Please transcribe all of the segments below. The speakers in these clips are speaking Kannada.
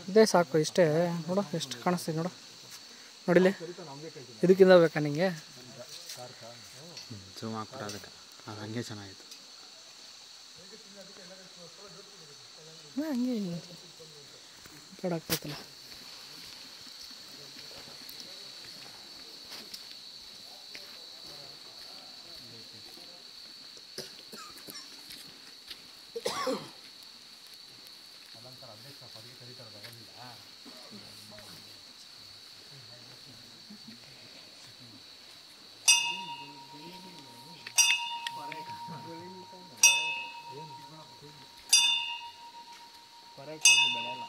ಇದೇ ಸಾಕು ಇಷ್ಟೇ ನೋಡು ಎಷ್ಟು ಕಾಣಿಸ್ತೀವಿ ನೋಡು ನೋಡಿಲಿ ಇದಕ್ಕಿಂತ ಬೇಕಾ ನಿಂಗೆ ಜೂಮ್ ಹಾಕ್ಬಿಟ್ಟು ಅದಕ್ಕೆ ಅದು ಹಂಗೆ ಚೆನ್ನಾಗಿತ್ತು ಹಂಗೆ ಕಡೆ ಆಗ್ತೈತಲ್ಲ ಬೆಳೆಯಲ್ಲ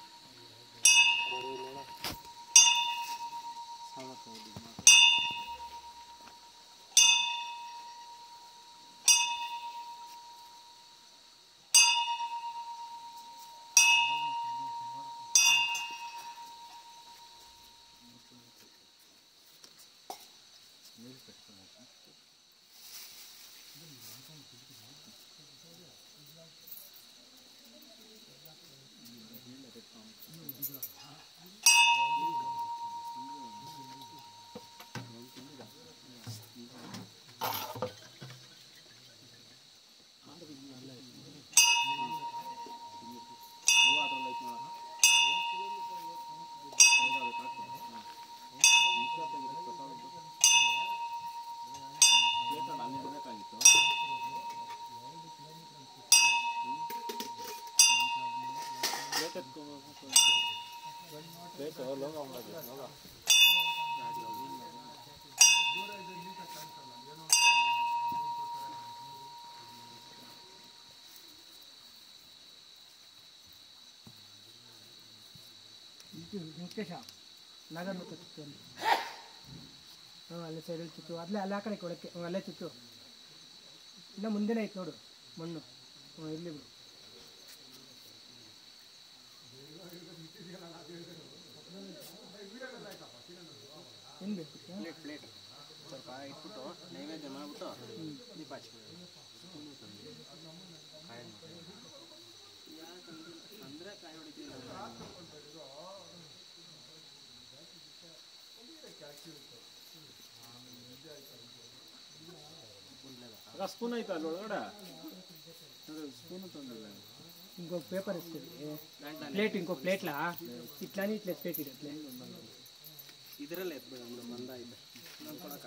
ಮುಖೇಶ ನಗರ ಚಿತ್ತು ಅಲ್ಲೇ ಸೈಡಲ್ಲಿ ಚಿತ್ತು ಅಲ್ಲೇ ಅಲ್ಲೇ ಆ ಕಡೆ ಕೊಡಕ್ಕೆ ಅಲ್ಲೇ ಚಿತ್ತು ಇನ್ನು ಮುಂದೆನೇ ಐತೆ ನೋಡು ಮಣ್ಣು ಇರಲಿ ಬಿಡು ಏನು ಬೇಕು ಪ್ಲೇಟ್ ಸ್ವಲ್ಪ ಇಟ್ಬಿಟ್ಟು ನೈವೇದ್ಯ ಮಾಡಿಬಿಟ್ಟು ದೀಪ ಹಚ್ಬಿಟ್ಟು ಅಂದರೆ ಕಾಯಿ ಹೊಡಿತೀವಿ ಸ್ಪೂನ್ ಐತ ಅಲ್ಲಿ ಒಳಗಡೆ ಸ್ಪೂನು ತಂದಿಲ್ಲ ఇంకో పేపర్ ఇస్తుంది ప్లేట్ ఇంకో ప్లేట్లా ఇట్లానే ఇట్లా ప్లేట్ ఇట్లా ಇದರಲ್ಲೇ ಎತ್ಬೇಡ ಮಂದ ಇದೆ ನಾನು ಕೊಡಕ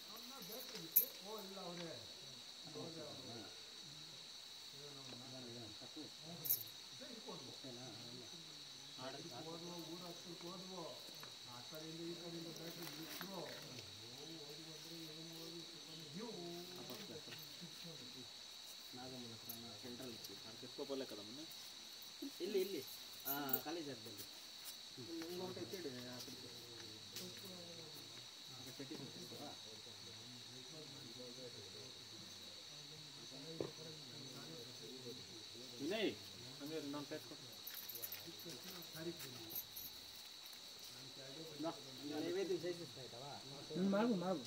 ಸೆಂಟ್ರಲ್ ಕೆಸ್ಕೋಪಲ್ಲೇ ಕದ ಮೊನ್ನೆ ಇಲ್ಲಿ ಇಲ್ಲಿ ಕಾಲೇಜ್ ಜಾಗದಲ್ಲಿ ವಿನಯ್ ಹಂಗೆ ನಾನು ಪ್ಲೇಟ್ ಕೊಟ್ಟು ನೈವೇದ್ಯ ಸೇರಿಸ್ತಾ ಇದ್ದಾವ ಮಾಡು ಮಾಡು